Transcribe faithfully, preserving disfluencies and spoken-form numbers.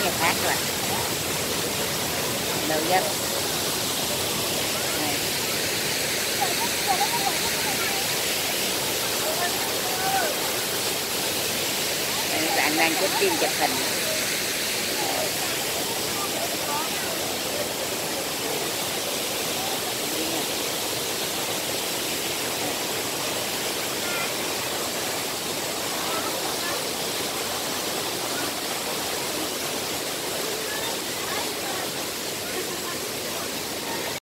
nghe khác rồi. Đâu giấc. Bạn đang chụp phim chụp hình.